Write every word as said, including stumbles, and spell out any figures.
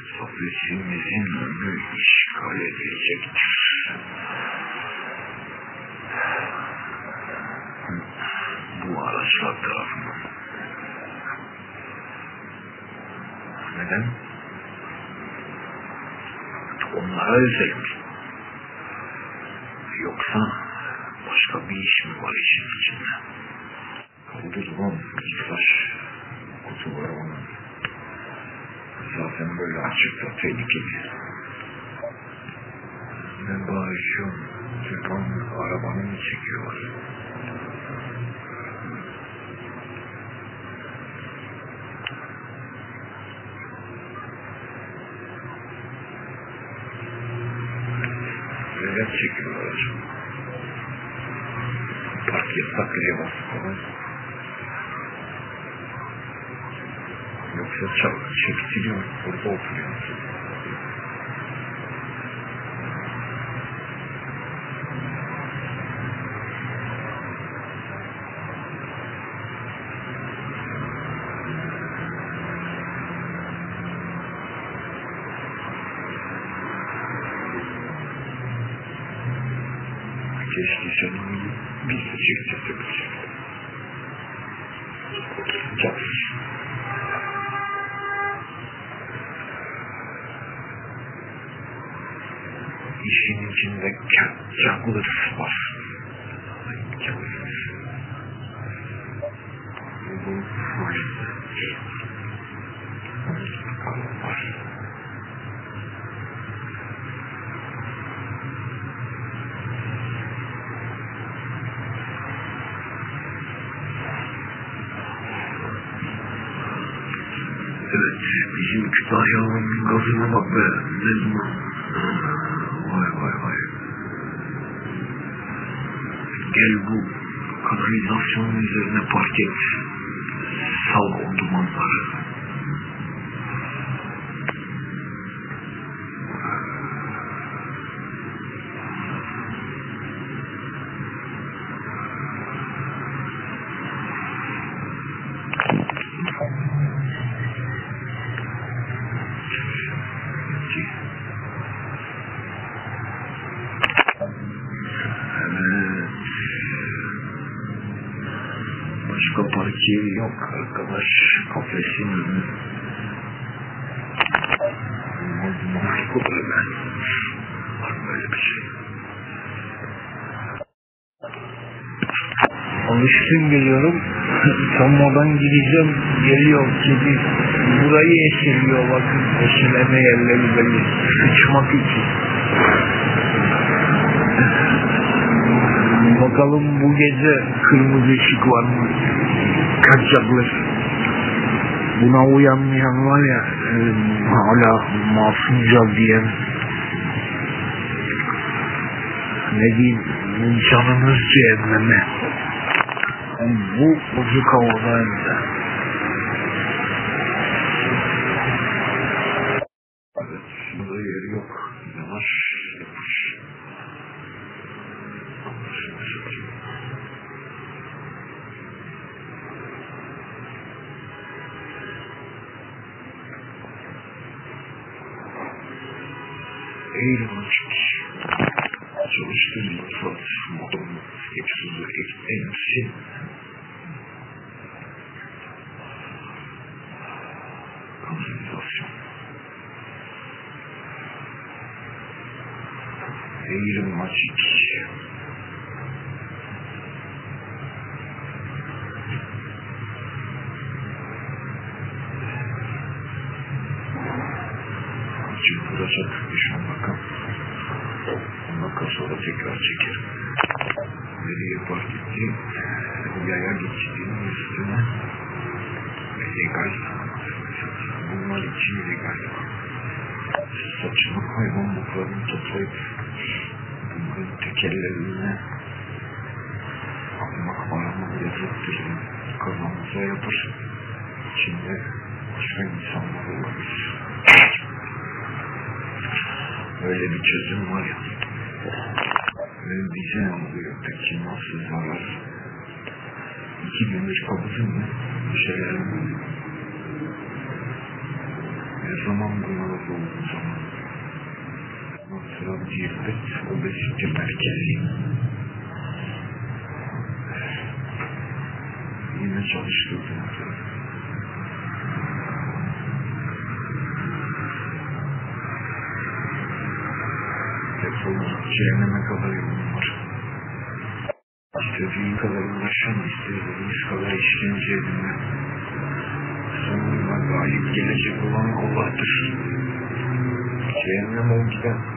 Kafesimizin önü işgal edilecektir. Bu araçlar tarafından. Neden? Onlara özel mi? Yoksa başka bir iş mi var işin içinde? Kaldırılan birkaç kutu var onun. Zaten böyle açıkta tehlikeli. Ne bağırıyorsun? Tırpan arabanı mı çekiyor? Neden çekiyor aracı? Park yasak diye bastı. Yoksa çak, çektiriyor, burada oturuyor. Keşke senin bir çift çekecektim. Çaksız. İşin içinde çaklısı var. Çaklısı. Bu var. Var. Evet, bizim Kütahyalı'nın gazına bak be, ne zaman? Vay vay vay. Gel bu kanalizasyonun üzerine park et. Sal o dumanları. Başka park yeri yok arkadaş, kafesin önü. Mahkum olur ben. Var böyle bir şey. Alıştım geliyorum. Sanmadan gideceğim. Geliyor kedi. Burayı eşeliyor bakın. Eşeleme yerleri belli. Sıçmak için. Bakalım bu gece kırmızı ışık var mı? Kaçacaklar. Buna uyanmayan var ya, e, hala masumca diyen, ne diyeyim, canınız cehenneme. Bu bozuk havada hem de. Evet, burada yeri yok. Yavaş, yavaş. Eğilim açık. Çalıştığım mutfak motorunu egzozu eklensin. Kanalizasyon. Eğilim açık. Açık duracak. Düşman bakalım. Ondan sonra tekrar çekerim. Nereye park ettiğim yaya geçtiğinin üstüne legal. Bunlar için legal. Saçma hayvan buklarını toplayıp bunların tekerlerine almak paramı yazıktır. Kazanımıza yapar. İçinde başka insanlar olabilir. Öyle bir çözüm var ya. Ve bize ne oluyor peki, nasıl zarar? İki gündür kabızım ya. Bir şeyler mi? Her zaman bunalır olduğu zaman. Nasıl cirbet, obezite merkezi. Yine çalıştırdım. Defol git, cehenneme kadar yolum var. İstediğin kadar uğraşan, istediğiniz kadar işkence edin. Sonuna galip gelecek olan Allah'tır. Cehennem ol giden.